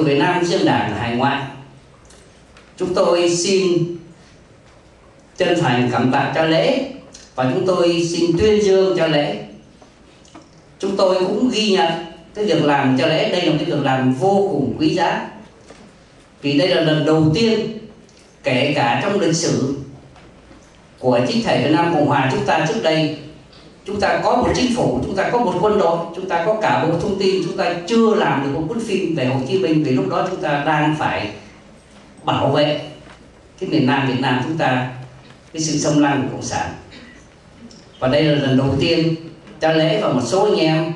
của Việt Nam Dân Đảng ở hải ngoại, chúng tôi xin chân thành cảm tạ cha lễ và chúng tôi xin tuyên dương cha lễ. Chúng tôi cũng ghi nhận cái việc làm cha lễ, đây là cái việc làm vô cùng quý giá, vì đây là lần đầu tiên kể cả trong lịch sử của chính thể Việt Nam Cộng Hòa chúng ta, trước đây chúng ta có một chính phủ, chúng ta có một quân đội, chúng ta có cả bộ thông tin, chúng ta chưa làm được một cuốn phim về Hồ Chí Minh, vì lúc đó chúng ta đang phải bảo vệ cái miền Nam Việt Nam chúng ta, cái sự xâm lăng của Cộng sản. Và đây là lần đầu tiên cha lễ và một số anh em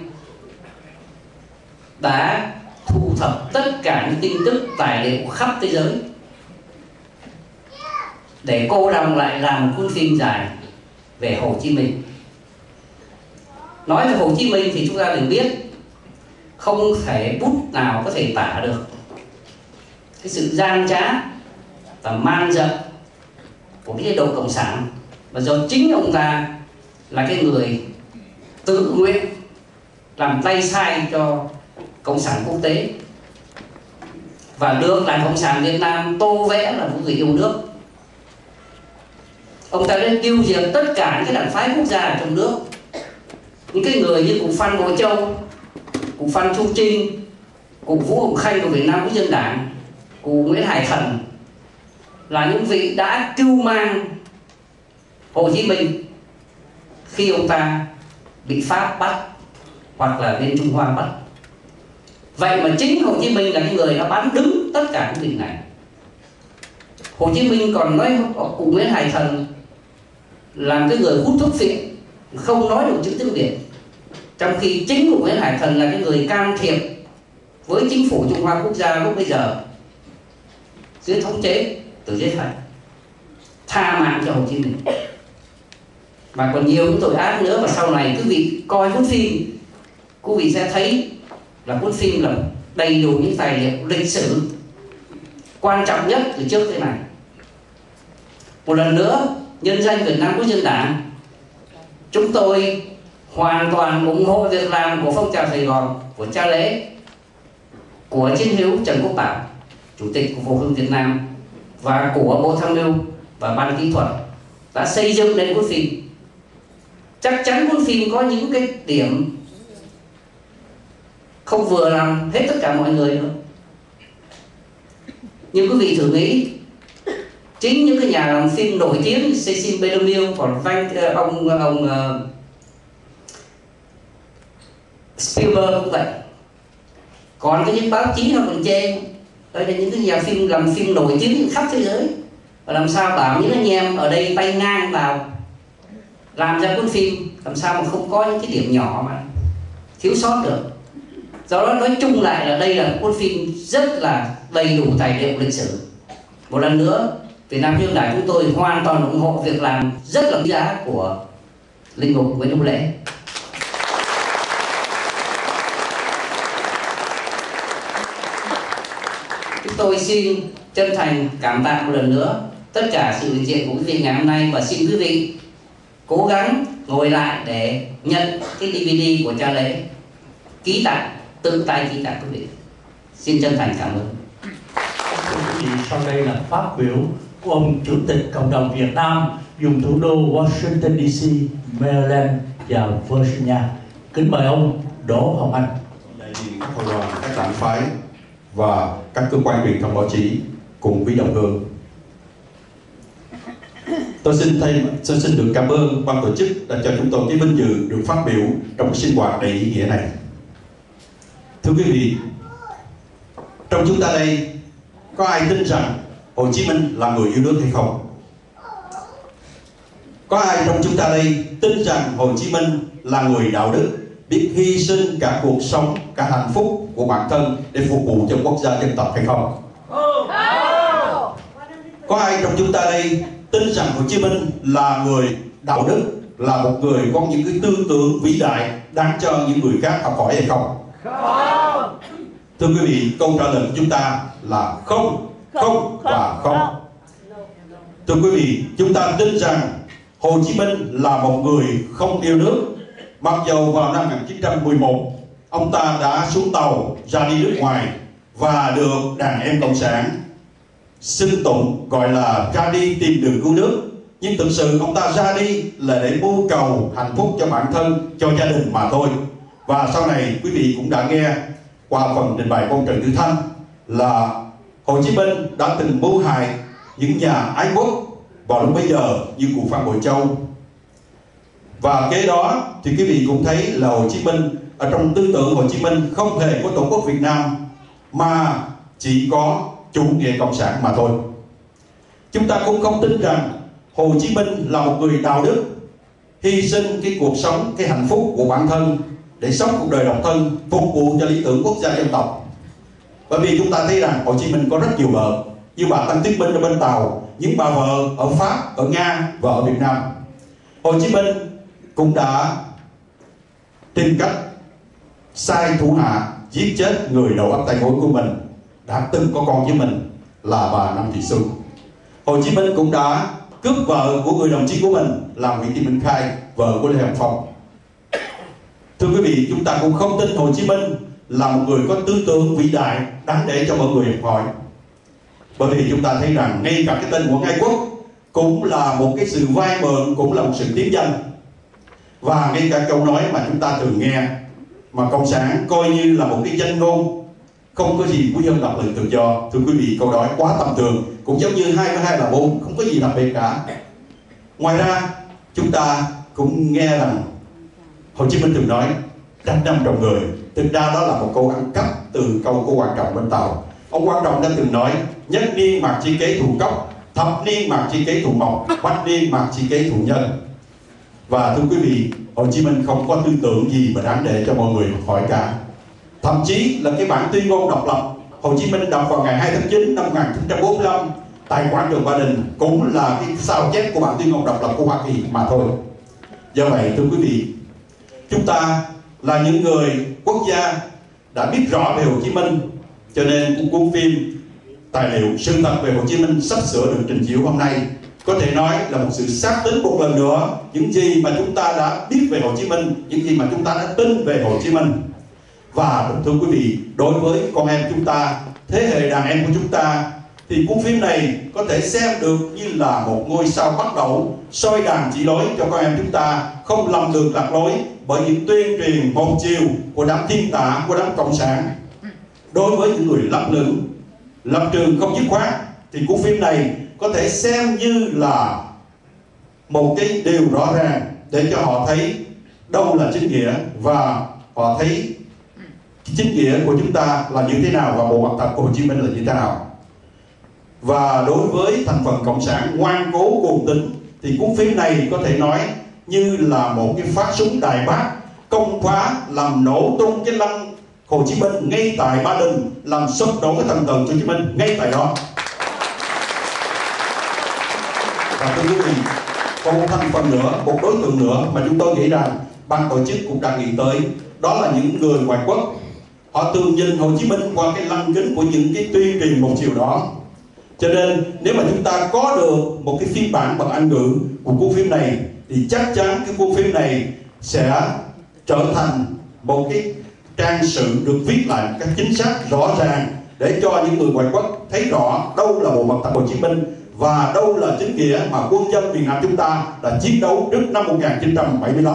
đã thu thập tất cả những tin tức tài liệu khắp thế giới để cô đọng lại làm một cuốn phim dài về Hồ Chí Minh. Nói về Hồ Chí Minh thì chúng ta đều biết không thể bút nào có thể tả được cái sự gian trá và man dợ của cái chế độ cộng sản, và do chính ông ta là cái người tự nguyện làm tay sai cho cộng sản quốc tế và được lại cộng sản Việt Nam tô vẽ là một người yêu nước. Ông ta đã tiêu diệt tất cả những cái đảng phái quốc gia ở trong nước. Những cái người như cụ Phan Bội Châu, cụ Phan Chu Trinh, cụ Vũ Hồng Khanh của Việt Nam Quốc dân Đảng, cụ Nguyễn Hải Thần là những vị đã cưu mang Hồ Chí Minh khi ông ta bị Pháp bắt hoặc là bên Trung Hoa bắt. Vậy mà chính Hồ Chí Minh là cái người đã bán đứng tất cả những việc này. Hồ Chí Minh còn nói cụ Nguyễn Hải Thần làm cái người hút thuốc phiện, không nói được chữ tiếng Việt, trong khi chính cụ Nguyễn Hải Thần là cái người can thiệp với chính phủ Trung Hoa Quốc gia lúc bây giờ dưới thống chế Tử Giết Thành, tha mạng cho Hồ Chí Minh. Và còn nhiều những tội ác nữa, và sau này quý vị coi cuốn phim, quý vị sẽ thấy là cuốn phim là đầy đủ những tài liệu lịch sử quan trọng nhất từ trước thế này. Một lần nữa, nhân danh Việt Nam Quốc dân Đảng, chúng tôi hoàn toàn ủng hộ việc làm của phong trào Sài Gòn, của cha lễ, của chiến hữu Trần Quốc Bảo, chủ tịch của Phụ Huynh Việt Nam, và của Bộ Tham mưu và Ban kỹ thuật đã xây dựng lên cuốn phim. Chắc chắn cuốn phim có những cái điểm không vừa lòng hết tất cả mọi người nữa. Nhưng quý vị thử nghĩ, chính những cái nhà làm phim nổi tiếng như Cecil B. DeMille, còn ông Spielberg cũng vậy, còn cái những báo chí nó còn chê. Đây là những cái nhà phim làm phim nổi tiếng khắp thế giới, và làm sao bảo những anh em ở đây tay ngang vào làm ra cuốn phim, làm sao mà không có những cái điểm nhỏ mà thiếu sót được. Do đó nói chung lại là đây là cuốn phim rất là đầy đủ tài liệu lịch sử. Một lần nữa, Việt Nam Dân Đảng chúng tôi hoàn toàn ủng hộ việc làm rất là quý giá của linh mục Nguyễn Hữu Lễ. Chúng tôi xin chân thành cảm tạ một lần nữa tất cả sự hiện diện của quý vị ngày hôm nay, và xin quý vị cố gắng ngồi lại để nhận cái DVD của cha lễ ký tặng, tự tay ký tặng quý vị. Xin chân thành cảm ơn. Quý vị, sau đây là phát biểu của ông Chủ tịch Cộng đồng Việt Nam dùng thủ đô Washington DC, Maryland và Virginia. Kính mời ông Đỗ Hồng Anh. Đại diện các hội đoàn, các đảng phái và các cơ quan truyền thông báo chí cùng quý đồng hương, tôi xin được cảm ơn ban tổ chức đã cho chúng tôi cái vinh dự được phát biểu trong sinh hoạt đầy ý nghĩa này. Thưa quý vị, trong chúng ta đây có ai tin rằng Hồ Chí Minh là người yêu nước hay không? Có ai trong chúng ta đây tin rằng Hồ Chí Minh là người đạo đức, biết hy sinh cả cuộc sống, cả hạnh phúc của bản thân để phục vụ cho quốc gia dân tộc hay không? Có ai trong chúng ta đây tin rằng Hồ Chí Minh là người đạo đức, là một người có những cái tư tưởng vĩ đại đáng cho những người khác học hỏi hay không? Thưa quý vị, câu trả lời của chúng ta là không, không và không. Thưa quý vị, chúng ta tin rằng Hồ Chí Minh là một người không yêu nước. Mặc dầu vào năm 1911 ông ta đã xuống tàu ra đi nước ngoài và được đàn em cộng sản xưng tụng gọi là ra đi tìm đường cứu nước. Nhưng thực sự ông ta ra đi là để mưu cầu hạnh phúc cho bản thân, cho gia đình mà thôi. Và sau này quý vị cũng đã nghe qua phần trình bày của ông Trần Tử Thanh là Hồ Chí Minh đã từng mưu hại những nhà ái quốc vào lúc bấy giờ như cụ Phan Bội Châu. Và kế đó thì quý vị cũng thấy là Hồ Chí Minh, ở trong tư tưởng Hồ Chí Minh không hề có Tổ quốc Việt Nam mà chỉ có chủ nghĩa cộng sản mà thôi. Chúng ta cũng không tin rằng Hồ Chí Minh là một người đạo đức, hy sinh cái cuộc sống, cái hạnh phúc của bản thân để sống cuộc đời độc thân, phục vụ cho lý tưởng quốc gia dân tộc. Bởi vì chúng ta thấy rằng Hồ Chí Minh có rất nhiều vợ, như bà Tăng Tuyết Minh ở bên Tàu, những bà vợ ở Pháp, ở Nga và ở Việt Nam. Hồ Chí Minh cũng đã tìm cách sai thủ hạ giết chết người đầu ấp tay gối của mình, đã từng có con với mình là bà Năm Thị Xuân. Hồ Chí Minh cũng đã cướp vợ của người đồng chí của mình là Nguyễn Thị Minh Khai, vợ của Lê Hồng Phong. Thưa quý vị, chúng ta cũng không tin Hồ Chí Minh là một người có tư tưởng vĩ đại đáng để cho mọi người học hỏi. Bởi vì chúng ta thấy rằng ngay cả cái tên Nguyễn Ái Quốc cũng là một cái sự vay mượn, cũng là một sự tiếp danh. Và ngay cả câu nói mà chúng ta thường nghe mà cộng sản coi như là một cái danh ngôn không có gì của dân độc lực tự do. Thưa quý vị, câu nói quá tầm thường, cũng giống như 22 là 4, không có gì đặc biệt cả. Ngoài ra chúng ta cũng nghe rằng Hồ Chí Minh từng nói 100 năm trồng người. Thực ra đó là một câu ăn cắp từ câu của Quang Trọng bên Tàu. Ông Quang Trọng đã từng nói: nhất niên mạc chi kế thù cốc, thập niên mạc chi kế thù mộc, bách niên mạc chi kế thù nhân. Và thưa quý vị, Hồ Chí Minh không có tư tưởng gì mà đáng để cho mọi người hỏi cả. Thậm chí là cái bản tuyên ngôn độc lập Hồ Chí Minh đọc vào ngày 2 tháng 9 năm 1945 tại quảng trường Ba Đình cũng là cái sao chép của bản tuyên ngôn độc lập của Hoa Kỳ mà thôi. Do vậy thưa quý vị, chúng ta là những người quốc gia đã biết rõ về Hồ Chí Minh, cho nên cuốn phim tài liệu Sự thật về Hồ Chí Minh sắp sửa được trình chiếu hôm nay có thể nói là một sự xác tín một lần nữa những gì mà chúng ta đã biết về Hồ Chí Minh, những gì mà chúng ta đã tin về Hồ Chí Minh. Và thưa quý vị, đối với con em chúng ta, thế hệ đàn em của chúng ta, thì cuốn phim này có thể xem được như là một ngôi sao bắt đầu soi đàn chỉ lối cho con em chúng ta không lầm đường lạc lối bởi những tuyên truyền một chiều của đám thiên tả, của đám cộng sản. Đối với những người lấp lửng, lập trường không dứt khoát, thì cuốn phim này có thể xem như là một cái điều rõ ràng để cho họ thấy đâu là chính nghĩa, và họ thấy chính nghĩa của chúng ta là như thế nào và bộ mặt thật của Hồ Chí Minh là như thế nào. Và đối với thành phần cộng sản ngoan cố cuồng tín thì cuốn phim này có thể nói như là một cái phát súng đại bác công phá làm nổ tung cái lăng Hồ Chí Minh ngay tại Ba Đình, làm sụp đổ cái thần tượng Hồ Chí Minh ngay tại đó. Và thưa quý vị, còn một thành phần nữa, một đối tượng nữa mà chúng tôi nghĩ rằng ban tổ chức cũng đã nghĩ tới, đó là những người ngoại quốc. Họ thường nhìn Hồ Chí Minh qua cái lăng kính của những cái tuyên truyền một chiều đó. Cho nên nếu mà chúng ta có được một cái phiên bản bằng Anh ngữ của cuốn phim này thì chắc chắn cái cuốn phim này sẽ trở thành một cái trang sử được viết lại một cách chính xác, rõ ràng để cho những người ngoại quốc thấy rõ đâu là bộ mặt thật Hồ Chí Minh và đâu là chính nghĩa mà quân dân Việt Nam chúng ta đã chiến đấu trước năm 1975.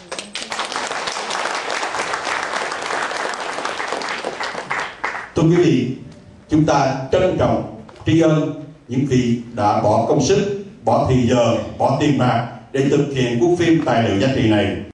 Thưa quý vị, chúng ta trân trọng tri ân những vị đã bỏ công sức, bỏ thì giờ, bỏ tiền bạc để thực hiện cuốn phim tài liệu giá trị này.